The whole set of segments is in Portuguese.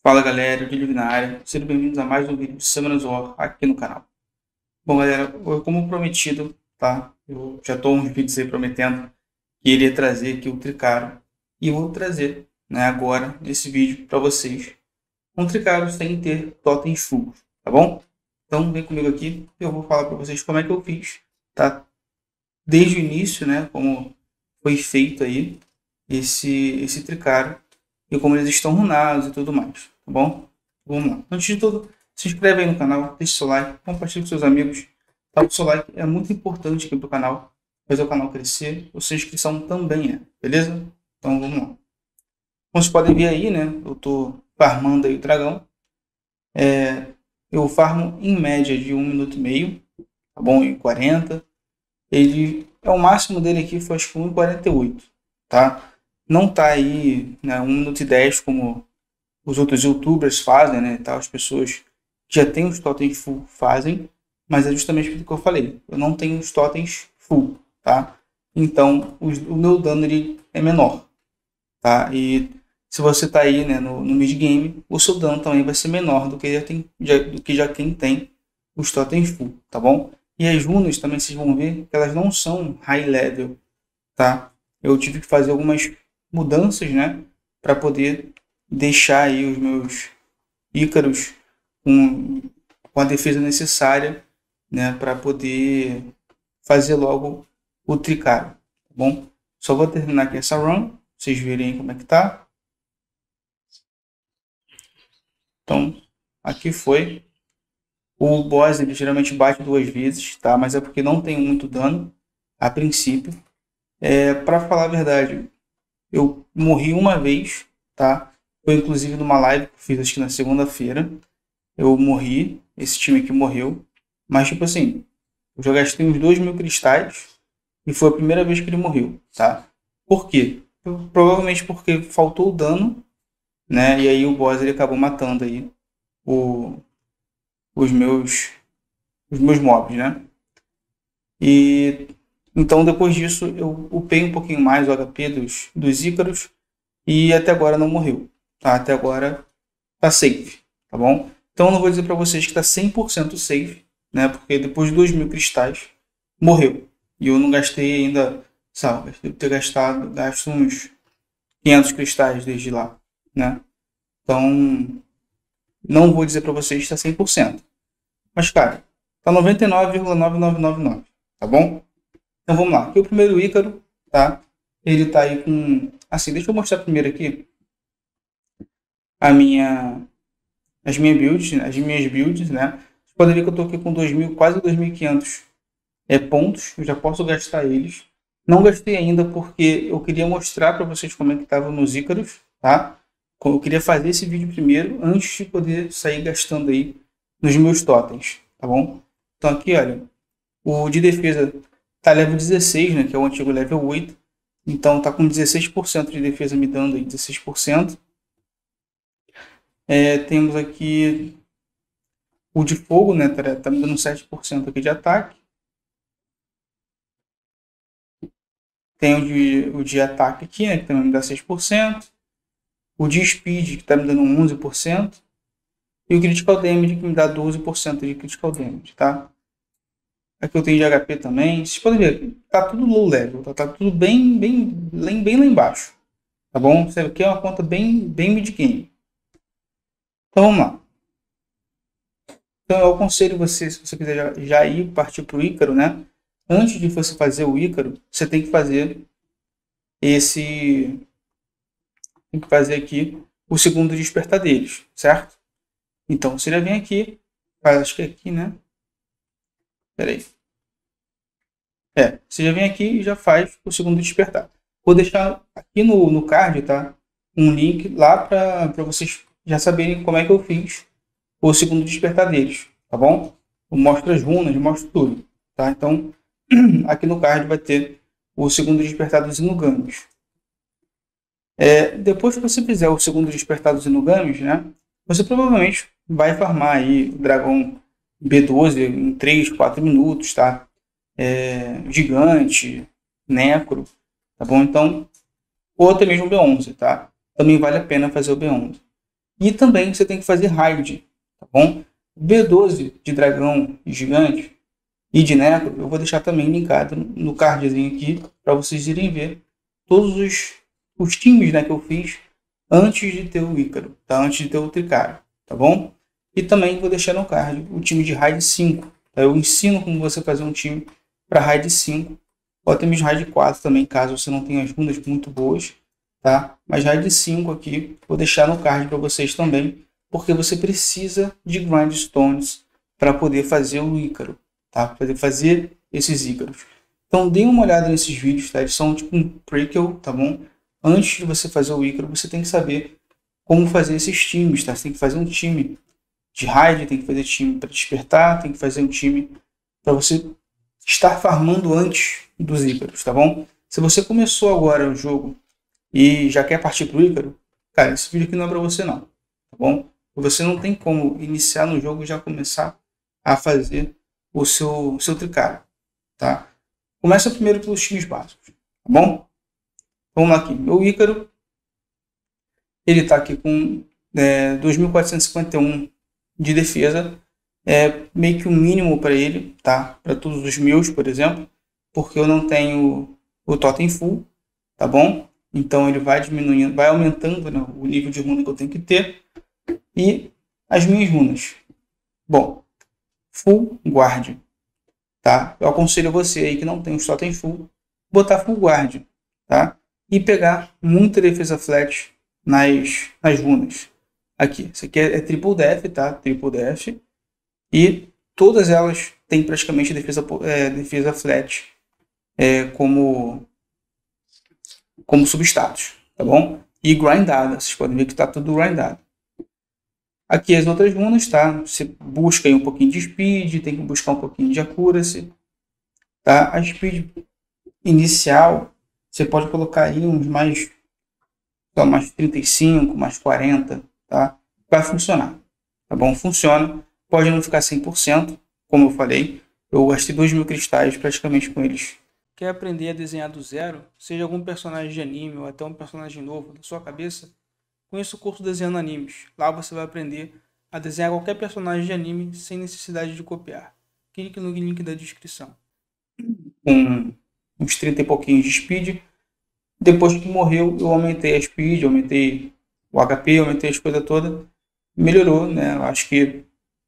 Fala galera, eu Diego na área, sejam bem-vindos a mais um vídeo de Summoners War aqui no canal. Bom galera, como prometido, tá? Eu já estou uns vídeos aí prometendo que iria trazer aqui o Tricaro e vou trazer, né, agora nesse vídeo para vocês um Tricaro sem ter totens full, tá bom? Então vem comigo aqui, eu vou falar para vocês como é que eu fiz, tá? Desde o início, né, como foi feito aí esse Tricaro e como eles estão runados e tudo mais, tá bom? Vamos lá. Antes de tudo, se inscreve aí no canal, deixe seu like, compartilhe com seus amigos. Tá? O seu like é muito importante aqui para o canal, fazer o canal crescer. A sua inscrição também é, beleza? Então vamos lá. Como vocês podem ver aí, né? Eu tô farmando aí o dragão. Eu farmo em média de 1 minuto e meio, tá bom? Em 40. Ele é o máximo dele aqui foi acho que 1,48, tá? Não tá aí, né, 1 minuto e 10 como os outros youtubers fazem, né, tal, as pessoas que já têm os totens full fazem, mas é justamente o que eu falei, eu não tenho os totens full, tá? Então o meu dano ele é menor, tá? E se você tá aí, né, no mid game, o seu dano também vai ser menor do que já quem tem os totens full, tá bom? E as runas também vocês vão ver que elas não são high level, tá? Eu tive que fazer algumas mudanças, né, para poder deixar aí os meus Ícaros com a defesa necessária, né, para poder fazer logo o Tricaro, tá bom? Só vou terminar aqui essa run, pra vocês verem como é que tá. Então, aqui foi. O boss ele geralmente bate 2 vezes, tá? Mas é porque não tem muito dano a princípio. Para falar a verdade, eu morri uma vez, tá? Foi inclusive numa live que eu fiz acho que na segunda-feira. Eu morri, esse time aqui morreu. Mas tipo assim, eu já gastei uns 2.000 cristais e foi a primeira vez que ele morreu, tá? Por quê? Provavelmente porque faltou o dano, né? E aí o boss ele acabou matando aí o, os meus mobs, né? E então depois disso eu upei um pouquinho mais o HP dos Ícaros e até agora não morreu, tá? Até agora tá safe, tá bom? Então eu não vou dizer para vocês que tá 100% safe, né? Porque depois de 2.000 cristais morreu. E eu não gastei ainda, sabe? Devo ter gasto uns 500 cristais desde lá, né? Então não vou dizer para vocês que tá 100%. Mas cara, tá 99,9999, tá bom? Então vamos lá. Aqui é o primeiro Ícaro, tá? Ele tá aí com... Assim, deixa eu mostrar primeiro aqui a minha... as minhas builds, né? Vocês podem ver que eu tô aqui com 2.000, quase 2.500 pontos. Eu já posso gastar eles. Não gastei ainda porque eu queria mostrar para vocês como é que tava nos Ícaros, tá? Eu queria fazer esse vídeo primeiro, antes de poder sair gastando aí nos meus totens, tá bom? Então aqui, olha, o de defesa tá level 16, né, que é o antigo level 8. Então tá com 16% de defesa me dando aí 16%. Temos aqui o de fogo, né, tá me dando 7% aqui de ataque. Tem o de ataque aqui, né, que também me dá 6%. O de speed, que tá me dando 11%. E o critical damage, que me dá 12% de critical damage, tá? Aqui eu tenho de HP também. Vocês podem ver, tá tudo low level, tá tudo bem lá embaixo. Tá bom? Isso aqui é uma conta bem mid-game. Então vamos lá. Então eu aconselho você, se você quiser já ir partir para o Ícaro, né? Antes de você fazer o Ícaro, você tem que fazer tem que fazer aqui o segundo despertar deles, certo? Então você já vem aqui, acho que é aqui, né? Peraí. Você já vem aqui e já faz o segundo despertar. Vou deixar aqui no card, tá? Um link lá para vocês já saberem como é que eu fiz o segundo despertar deles, tá bom? Eu mostro as runas, mostro tudo, tá? Então, aqui no card vai ter o segundo despertar dos Inugamis. Depois que você fizer o segundo despertar dos Inugamis, né? Você provavelmente vai farmar aí o dragão B12 em 3, 4 minutos, tá? Gigante, Necro, tá bom? Então, ou até mesmo B11, tá? Também vale a pena fazer o B11. E também você tem que fazer raid, tá bom? B12 de dragão e gigante e de necro, eu vou deixar também linkado no cardzinho aqui para vocês irem ver todos os times, né, que eu fiz antes de ter o Ícaro, tá? Antes de ter o Tricário, tá bom? E também vou deixar no card o time de raid 5, tá? Eu ensino como você fazer um time para raid 5, ou até mesmo raid 4 também, caso você não tenha as runas muito boas, tá? Mas raid 5 aqui, vou deixar no card para vocês também, porque você precisa de grindstones para poder fazer o Ícaro, tá? Para poder fazer esses Ícaros. Então, dê uma olhada nesses vídeos, tá? Eles são tipo um prequel, tá bom? Antes de você fazer o Ícaro, você tem que saber como fazer esses times, tá? Você tem que fazer um time de raid, tem que fazer time para despertar, tem que fazer um time para você estar farmando antes dos Ícaros, tá bom? Se você começou agora o jogo e já quer partir pro Ícaro, cara, esse vídeo aqui não é para você não, tá bom? Você não tem como iniciar no jogo e já começar a fazer o seu Tricário, tá? Começa primeiro pelos times básicos, tá bom? Vamos lá aqui, meu Ícaro, ele tá aqui com 2.451 de defesa, meio que o mínimo para ele, tá? Para todos os meus, por exemplo, porque eu não tenho o totem full, tá bom? Então ele vai diminuindo, vai aumentando, né, o nível de runa que eu tenho que ter. E as minhas runas. Bom, full guard, tá? Eu aconselho você aí que não tem os totem full, botar full guard, tá? E pegar muita defesa flat nas runas. Aqui, isso aqui é triple def, tá? Triple def. E todas elas têm praticamente defesa flat como substatus, tá bom? E grindada, vocês podem ver que está tudo grindado. Aqui as outras runas, tá? Você busca aí um pouquinho de speed, tem que buscar um pouquinho de accuracy, tá? A speed inicial, você pode colocar aí uns mais 35, mais 40, tá? Vai funcionar, tá bom? Funciona. Pode não ficar 100%, como eu falei. Eu gastei 2.000 cristais praticamente com eles. Quer aprender a desenhar do zero? Seja algum personagem de anime ou até um personagem novo da sua cabeça? Conheça o curso Desenhando Animes. Lá você vai aprender a desenhar qualquer personagem de anime sem necessidade de copiar. Clique no link da descrição. Com uns 30 e pouquinhos de speed. Depois que morreu, eu aumentei a speed, aumentei o HP, aumentei as coisas todas. Melhorou, né? Eu acho que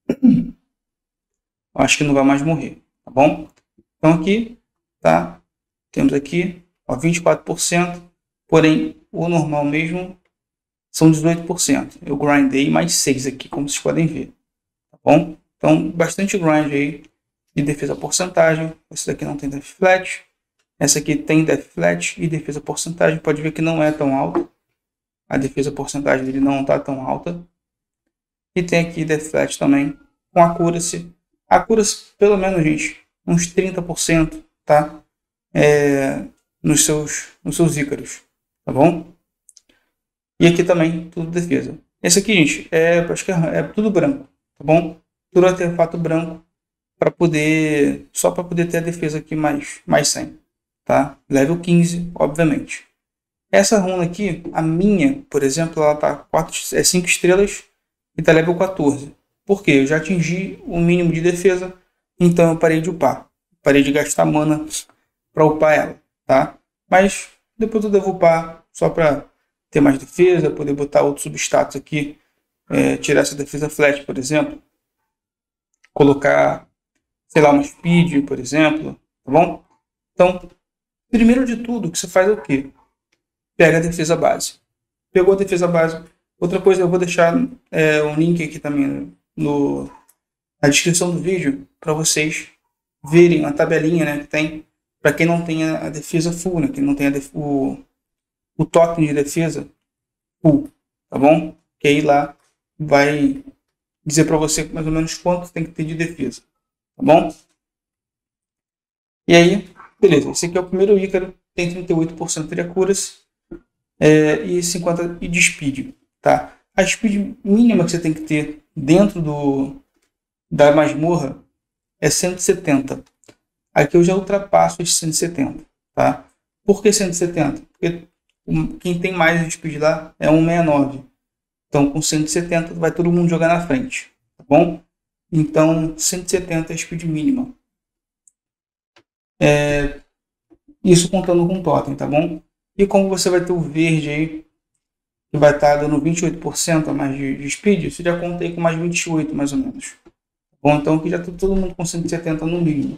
não vai mais morrer, tá bom? Então aqui, tá? Temos aqui, ó, 24%, porém o normal mesmo são 18%. Eu grindei mais 6 aqui, como vocês podem ver, tá bom? Então, bastante grind aí de defesa porcentagem. Esse daqui não tem def flat. Essa aqui tem def flat e defesa porcentagem. Pode ver que não é tão alta. A defesa porcentagem dele não está tão alta. E tem aqui def flat também com accuracy. Accuracy, pelo menos, gente, uns 30%, tá? Nos seus Ícaros, tá bom? E aqui também tudo defesa. Esse aqui, gente, acho que é tudo branco, tá bom? Tudo artefato branco só para poder ter a defesa aqui mais 100, tá? Level 15, obviamente. Essa runa aqui, a minha, por exemplo, ela tá 5 estrelas e tá level 14. Por quê? Eu já atingi o mínimo de defesa, então eu parei de upar. Parei de gastar mana para upar ela, tá? Mas depois eu devo upar só para ter mais defesa, poder botar outros substatus aqui, tirar essa defesa flat, por exemplo. Colocar, sei lá, uma speed, por exemplo, tá bom? Então, primeiro de tudo, que você faz é o quê? Pega a defesa base. Pegou a defesa base. Outra coisa, eu vou deixar um link aqui também na descrição do vídeo para vocês verem a tabelinha, né, que tem para quem não tem a defesa full, né, quem não tem o token de defesa full, tá bom? Que aí lá vai dizer para você mais ou menos quanto tem que ter de defesa, tá bom? E aí, beleza, esse aqui é o primeiro Ícaro, tem 38% de accuracy e 50% de speed, tá? A speed mínima que você tem que ter dentro da masmorra é 170. Aqui eu já ultrapasso os 170, tá? Por que 170? Porque quem tem mais speed lá é 169. Então, com 170 vai todo mundo jogar na frente, tá bom? Então, 170 é a speed mínima. Isso contando com totem, tá bom? E como você vai ter o verde aí, que vai estar dando 28% a mais de speed, você já conta aí com mais 28, mais ou menos. Tá bom? Então, aqui já está todo mundo com 170 no mínimo.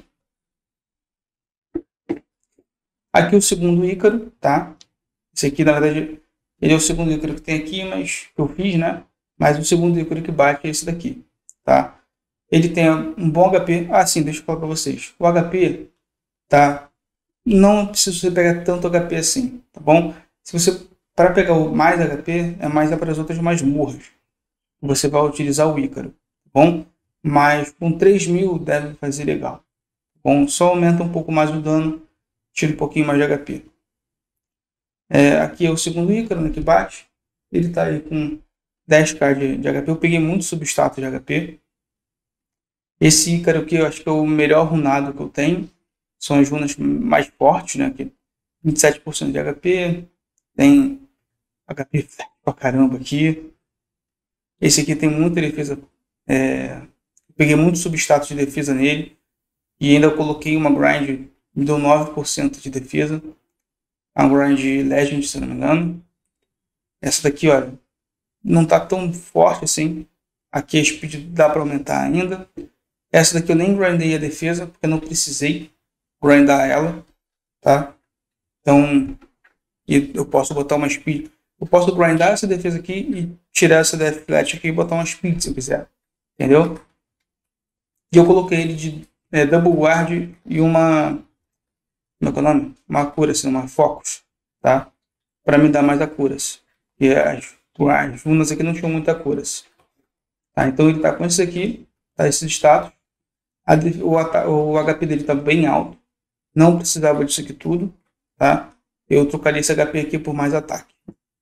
Aqui o segundo Ícaro, tá? Esse aqui, na verdade, ele é o segundo Ícaro que tem aqui, mas que eu fiz, né? Mas o segundo Ícaro que bate é esse daqui, tá? Ele tem um bom HP. Ah, sim, deixa eu falar para vocês. O HP, tá? Não precisa você pegar tanto HP assim, tá bom? Se você, para pegar o mais HP, é mais para as outras masmorras. Você vai utilizar o Ícaro, tá bom? Mas com 3.000 deve fazer legal. Tá bom? Só aumenta um pouco mais o dano, tira um pouquinho mais de HP. Aqui é o segundo Ícaro, né, que bate. Ele está aí com 10k de HP. Eu peguei muito substrato de HP. Esse Ícaro aqui eu acho que é o melhor runado que eu tenho. São as runas mais fortes, né? Aqui, 27% de HP. Tem HP pra caramba aqui. Esse aqui tem muita defesa. Peguei muito substrato de defesa nele. E ainda coloquei uma grind. Me deu 9% de defesa. A grind Legend, se não me engano. Essa daqui, olha, não tá tão forte assim. Aqui a speed dá para aumentar ainda. Essa daqui eu nem grindei a defesa, porque eu não precisei grindar ela, tá? Então, eu posso botar uma speed. Eu posso grindar essa defesa aqui e tirar essa death flat aqui e botar uma speed se eu quiser. Entendeu? E eu coloquei ele de double guard e uma... Como é que é o nome? Uma accuracy, uma focus, tá? Para me dar mais accuracy. E as runas aqui não tinham muita accuracy. Tá? Então ele tá com esse aqui, tá? Esse status. O HP dele tá bem alto. Não precisava disso aqui tudo, tá? Eu trocaria esse HP aqui por mais ataque.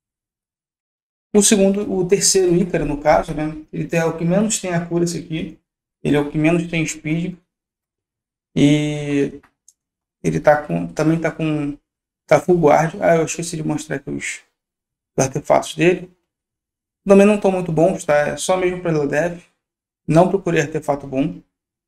O terceiro Ícaro, no caso, né? Ele é o que menos tem accuracy aqui. Ele é o que menos tem speed. E ele também tá full guard. Ah, eu esqueci de mostrar aqui os artefatos dele. Também não estão muito bons, tá? É só mesmo para dev. Não procurei artefato bom.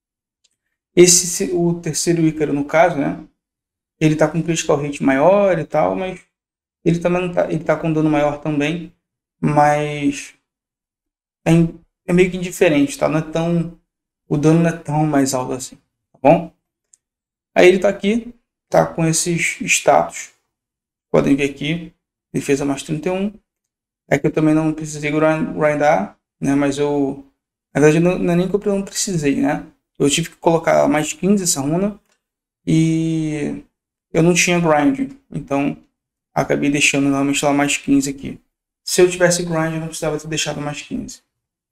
O terceiro Ícaro, no caso, né? Ele tá com critical hit maior e tal, mas ele também não tá, ele tá com dano maior também, mas é meio que indiferente, tá? Não é tão, o dano não é tão mais alto assim, tá bom? Aí ele tá aqui, tá com esses status, podem ver aqui, defesa mais 31. É que eu também não precisei grindar, né? Mas na verdade não é nem que eu não precisei, né? Eu tive que colocar mais 15 essa runa e eu não tinha grind, então acabei deixando normalmente lá mais 15 aqui. Se eu tivesse grind, eu não precisava ter deixado mais 15.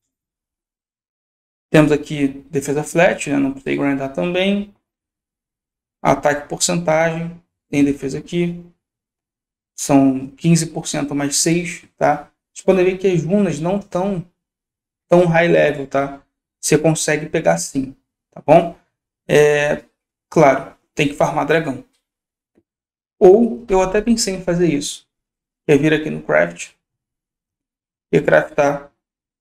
Temos aqui defesa flat, né? Não precisei grindar também. Ataque porcentagem, tem defesa aqui. São 15% mais 6, tá? Vocês podem ver que as runas não estão tão high level, tá? Você consegue pegar sim, tá bom? Claro, tem que farmar dragão. Ou eu até pensei em fazer isso. É vir aqui no craft e craftar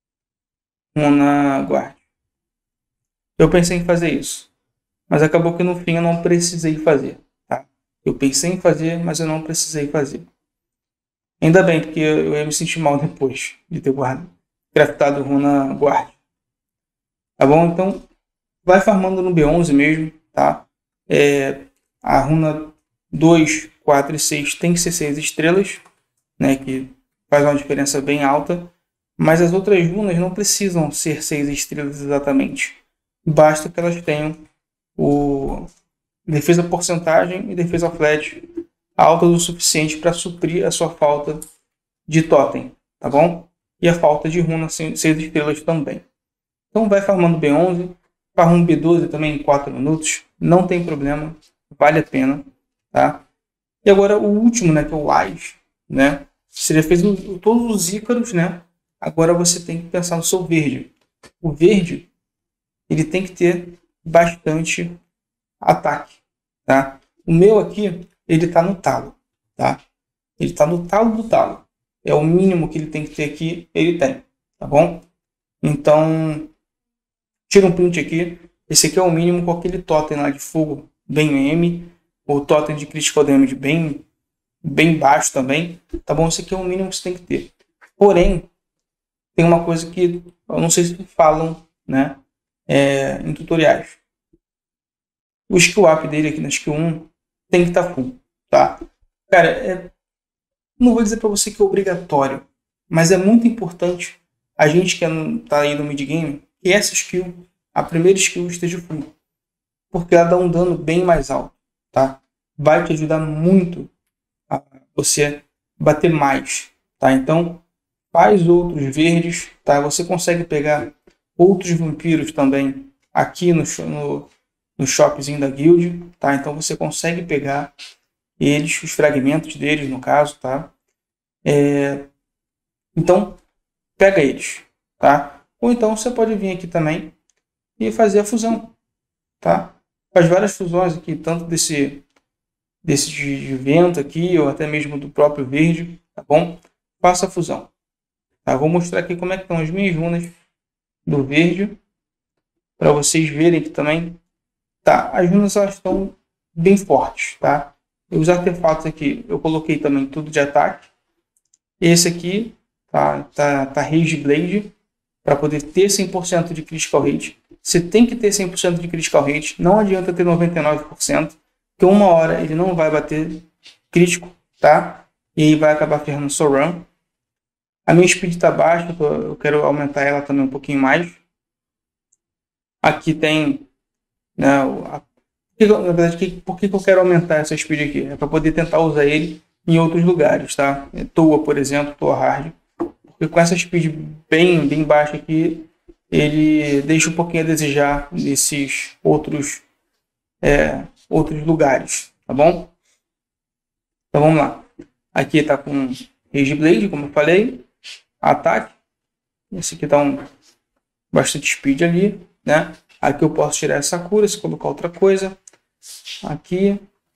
runa guard. Eu pensei em fazer isso, mas acabou que no fim eu não precisei fazer, tá? Eu pensei em fazer, mas eu não precisei fazer. Ainda bem, porque eu ia me sentir mal depois de ter craftado runa guard. Tá bom? Então, vai farmando no B11 mesmo, tá? A runa 2, 4 e 6 tem que ser 6 estrelas, né? Que faz uma diferença bem alta. Mas as outras runas não precisam ser 6 estrelas exatamente. Basta que elas tenham defesa porcentagem e defesa flat alta o suficiente para suprir a sua falta de totem, tá bom? E a falta de runa 6 estrelas também. Então vai farmando B11, farma B12 também em 4 minutos, não tem problema, vale a pena, tá? E agora o último, né, que é o Wise, né? Você já fez todos os Ícaros, né? Agora você tem que pensar no seu verde. O verde, ele tem que ter bastante ataque, tá? O meu aqui, ele tá no talo, tá? Ele tá no talo do talo. é o mínimo que ele tem que ter aqui, ele tem, tá bom? Então, tira um print aqui. Esse aqui é o mínimo com aquele totem lá de fogo bem M, o totem de critical damage bem baixo também, tá bom? Esse aqui é o mínimo que você tem que ter. Porém, tem uma coisa que eu não sei se falam, né, em tutoriais. O skill up dele aqui na skill 1 tem que estar full, tá? Cara, não vou dizer para você que é obrigatório, mas é muito importante a gente que tá aí no mid game, que essa skill, a primeira skill, esteja full, porque ela dá um dano bem mais alto, tá? Vai te ajudar muito a você bater mais, tá? Então, faz outros verdes, tá? Você consegue pegar outros vampiros também aqui no shopzinho da guild, tá? Então você consegue pegar eles, os fragmentos deles, no caso, tá? Então, pega eles, tá? Ou então você pode vir aqui também e fazer a fusão, tá? Faz várias fusões aqui, tanto desse de vento aqui, ou até mesmo do próprio verde, tá bom? Faça a fusão. Tá? Vou mostrar aqui como é que estão as minhas runas do verde, para vocês verem que também, tá? As runas elas estão bem fortes, tá? E os artefatos aqui, eu coloquei também tudo de ataque. Esse aqui, tá Rage Blade, para poder ter 100% de critical rate. Você tem que ter 100% de critical rate, não adianta ter 99%, porque uma hora ele não vai bater crítico, tá? E aí vai acabar ferrando o seu run. A minha speed está baixa, eu quero aumentar ela também um pouquinho mais. Aqui tem, né, na verdade, por que eu quero aumentar essa speed aqui? É para poder tentar usar ele em outros lugares, tá? Toa, por exemplo, Toa Hard. Porque com essa speed bem baixa aqui, ele deixa um pouquinho a desejar nesses outros lugares, tá bom? Então vamos lá. Aqui está com Rage Blade, como eu falei. Ataque. Esse aqui está bastante speed ali, né? Aqui eu posso tirar essa cura, se colocar outra coisa. Aqui.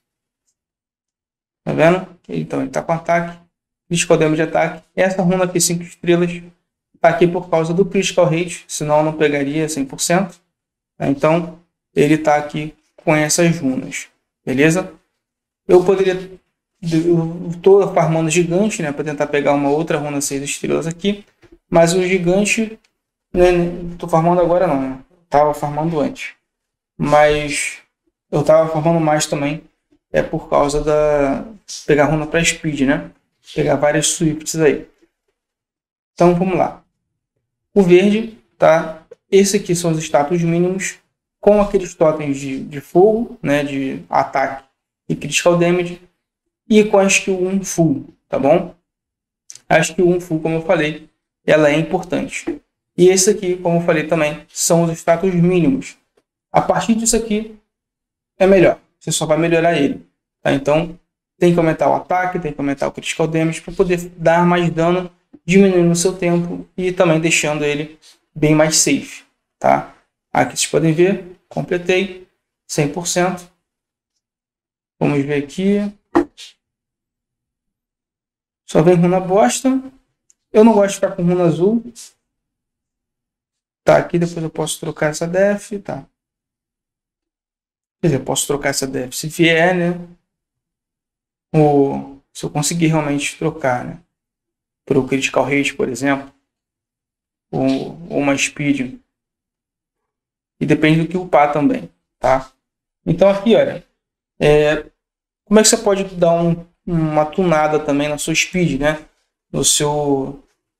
Tá vendo? Então ele está com ataque. Critical damage de ataque. Essa runa aqui, 5 estrelas, está aqui por causa do critical rate, senão eu não pegaria 100%. Tá? Então ele está aqui com essas runas, beleza? Eu estou farmando gigante, né, para tentar pegar uma outra runa 6 estrelas aqui, mas o gigante, né, estou farmando agora não, né? Estava farmando antes, mas eu estava farmando mais também, por causa da pegar runa para speed, né? Pegar várias swifts aí. Então vamos lá. O verde, tá? Esse aqui são os status mínimos com aqueles totens de fogo, né, de ataque e critical damage, e com a skill 1 full, tá bom? A skill 1 full, como eu falei, ela é importante. E esse aqui, como eu falei também, são os status mínimos. A partir disso aqui, é melhor. Você só vai melhorar ele. Tá? Então, tem que aumentar o ataque, tem que aumentar o critical damage para poder dar mais dano, diminuindo o seu tempo e também deixando ele bem mais safe. Tá? Aqui vocês podem ver, completei 100%. Vamos ver aqui. Só vem runa bosta. Eu não gosto de ficar com runa azul. Tá, aqui depois eu posso trocar essa def, tá. Quer dizer, eu posso trocar essa def se vier, né? Ou se eu conseguir realmente trocar, né? Para o critical rate, por exemplo. Ou uma speed. E depende do que upar também, tá? Então aqui, olha. Como é que você pode dar uma tunada também na sua speed, né? No seu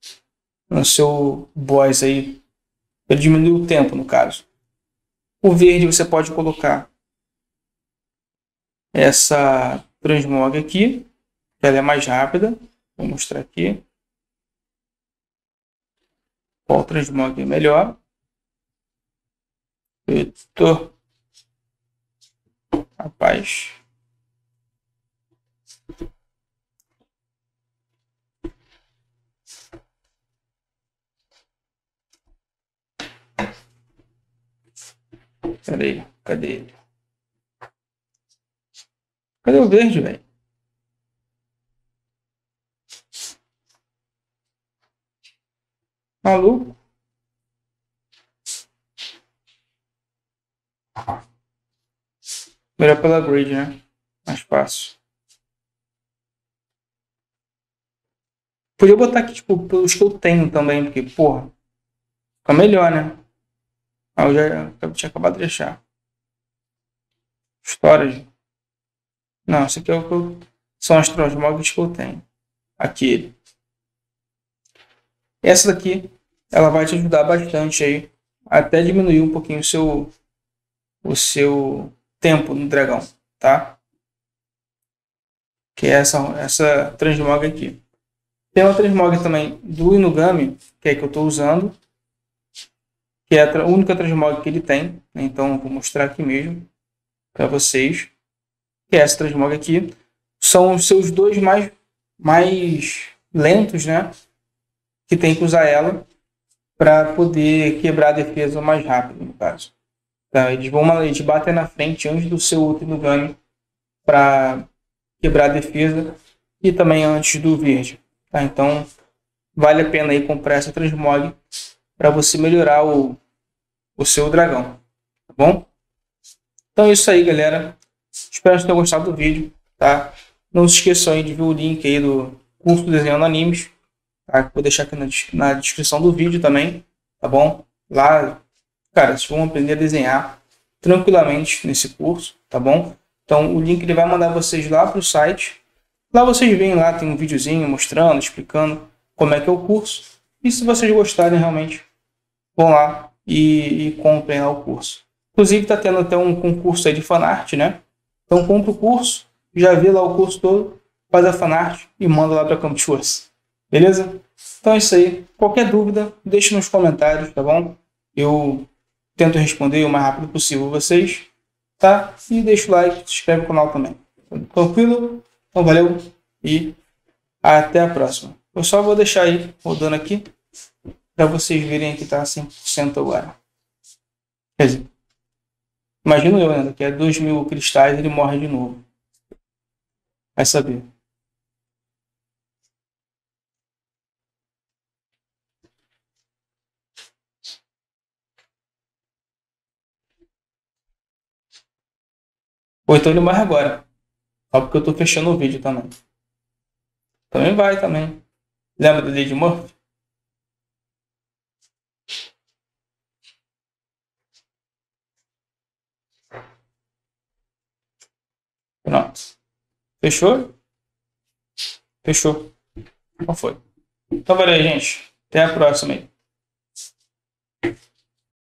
boss aí. Para diminuir o tempo, no caso. O verde você pode colocar essa transmog aqui, que ela é mais rápida. Vou mostrar aqui. Qual transmog é melhor? Rapaz. Peraí, cadê ele? Cadê o verde, velho? Maluco. Melhor pela grid, né? Mais fácil. Podia botar aqui, tipo, pelos que eu tenho também, porque, porra, fica melhor, né? Ah, eu tinha acabado de achar. Storage. Não, esse aqui é o que são as transmogs que eu tenho. Aqui. Essa daqui, ela vai te ajudar bastante aí. Até diminuir um pouquinho o seu tempo no dragão, tá? Que é essa transmog aqui. Tem uma transmog também do Inugami, que é que eu estou usando, que é a única transmog que ele tem, né? Então vou mostrar aqui mesmo para vocês, que é essa transmog aqui. São os seus dois mais lentos, né? Que tem que usar ela para poder quebrar a defesa mais rápido, no caso. Tá? Eles batem na frente antes do seu Inugami para quebrar a defesa e também antes do verde. Tá? Então vale a pena aí comprar essa transmog para você melhorar o seu dragão, tá bom? Então é isso aí, galera. Espero que tenham gostado do vídeo, tá? Não se esqueçam aí de ver o link aí do curso Desenhando Animes, tá? Vou deixar aqui na descrição do vídeo também, tá bom? Lá, cara, vocês vão aprender a desenhar tranquilamente nesse curso, tá bom? Então o link ele vai mandar vocês lá para o site. Lá vocês veem, lá tem um videozinho mostrando, explicando como é que é o curso. E se vocês gostarem realmente, vão lá e comprem lá o curso. Inclusive está tendo até um concurso aí de fanart, né? Então compra o curso, já vê lá o curso todo, faz a fanart e manda lá para Campus Force. Beleza? Então é isso aí. Qualquer dúvida, deixe nos comentários, tá bom? Eu tento responder o mais rápido possível vocês, tá? E deixa o like, se inscreve no canal também. Tranquilo? Então valeu e até a próxima. Eu só vou deixar aí rodando aqui para vocês verem que está 100% agora. Quer dizer, imagino eu, né? Daqui a 2.000 cristais ele morre de novo. Vai saber. Ou então ele morre agora. Só porque eu estou fechando o vídeo também. Também vai também. Lembra do Lady Murphy? Pronto. Fechou? Fechou. Qual foi? Então valeu, gente. Até a próxima aí.